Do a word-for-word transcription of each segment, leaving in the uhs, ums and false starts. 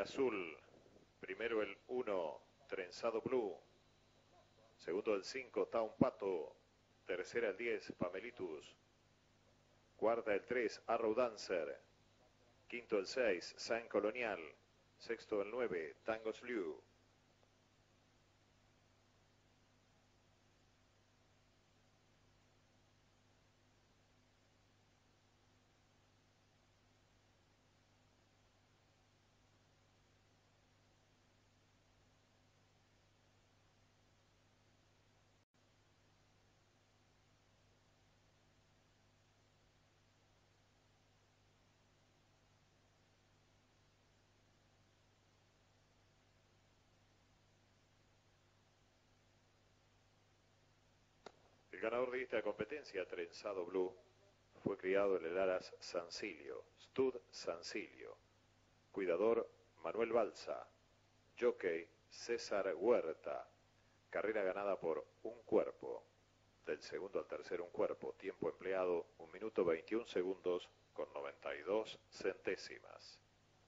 azul. Primero el uno, Trenzado Blue. Segundo el cinco, Town Pato. Tercera el diez, Pamelitus. Cuarta el tres, Arrow Dancer. Quinto el seis, San Colonial. Sexto el nueve, Tango Slew. El ganador de esta competencia, Trenzado Blue, fue criado en el Aras Sancilio, Stud Sancilio. Cuidador, Manuel Balsa. Jockey, César Huerta. Carrera ganada por un cuerpo. Del segundo al tercero un cuerpo. Tiempo empleado, un minuto veintiún segundos con noventa y dos centésimas.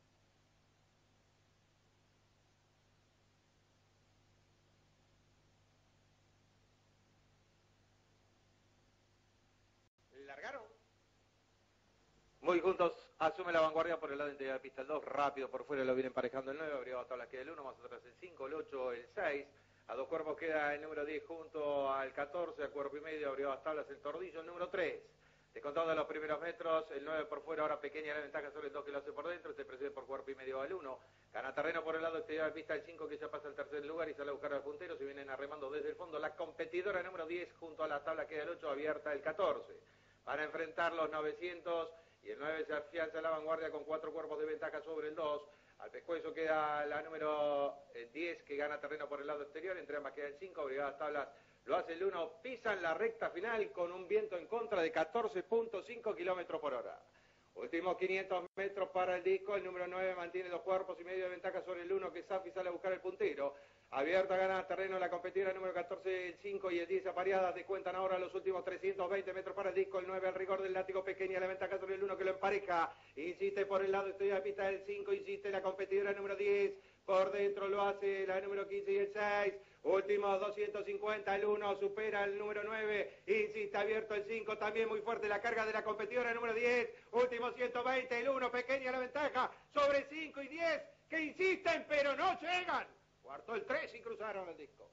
Largaron. Muy juntos, asume la vanguardia por el lado interior de la pista el dos, rápido por fuera lo viene emparejando el nueve, abrió a tablas queda el uno, más atrás el cinco, el ocho, el seis, a dos cuerpos queda el número diez junto al catorce, a cuerpo y medio abrió a tablas el tordillo, el número tres. Descontado de los primeros metros, el nueve por fuera, ahora pequeña la ventaja sobre el dos que lo hace por dentro, este precede por cuerpo y medio al uno. Gana terreno por el lado exterior de la pista el cinco que ya pasa al tercer lugar y sale a buscar al puntero, se vienen arremando desde el fondo la competidora número diez junto a la tabla queda el ocho, abierta el catorce. Para enfrentar los novecientos y el nueve se afianza en la vanguardia con cuatro cuerpos de ventaja sobre el dos. Al pescuezo queda la número diez que gana terreno por el lado exterior, entre ambas queda el cinco, brigadas tablas lo hace el uno, pisan la recta final con un viento en contra de catorce punto cinco kilómetros por hora. Últimos quinientos metros para el disco, el número nueve mantiene dos cuerpos y medio de ventaja sobre el uno que Safi sale a buscar el puntero. Abierta gana terreno la competidora número catorce, el cinco y el diez apareadas. Descuentan ahora los últimos trescientos veinte metros para el disco. El nueve al rigor del látigo pequeña. La ventaja sobre el uno que lo empareja. Insiste por el lado exterior de la pista el cinco. Insiste la competidora número diez. Por dentro lo hace la número quince y el seis. Últimos doscientos cincuenta. El uno supera el número nueve. Insiste abierto el cinco. También muy fuerte la carga de la competidora número diez. Últimos ciento veinte. El uno pequeña la ventaja sobre cinco y diez. Que insisten pero no llegan. Cuarto el tres y cruzaron el disco.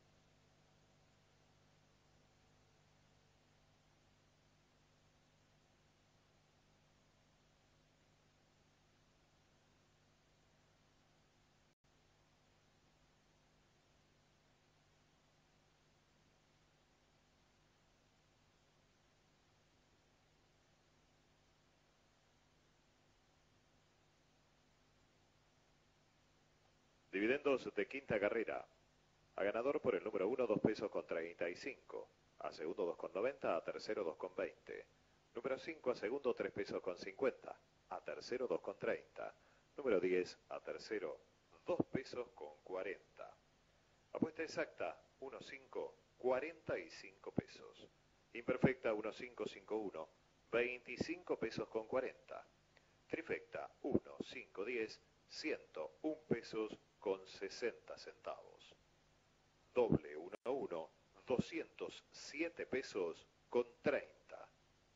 Dividendos de quinta carrera. A ganador por el número uno, dos pesos con treinta y cinco. A segundo, dos con noventa. A tercero, dos con veinte. Número cinco, a segundo, tres pesos con cincuenta. A tercero, dos con treinta. Número diez, a tercero, dos pesos con cuarenta. Apuesta exacta, uno cinco, cuarenta y cinco pesos. Imperfecta, uno cinco cinco uno, veinticinco pesos con cuarenta. Trifecta, uno cinco diez, ciento un pesos con sesenta centavos. Doble uno uno, doscientos siete pesos con treinta.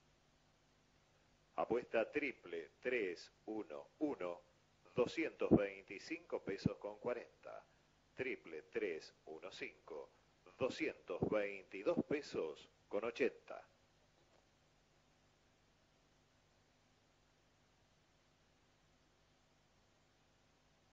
Apuesta triple tres uno uno, doscientos veinticinco pesos con cuarenta. Triple tres uno cinco, doscientos veintidós pesos con ochenta.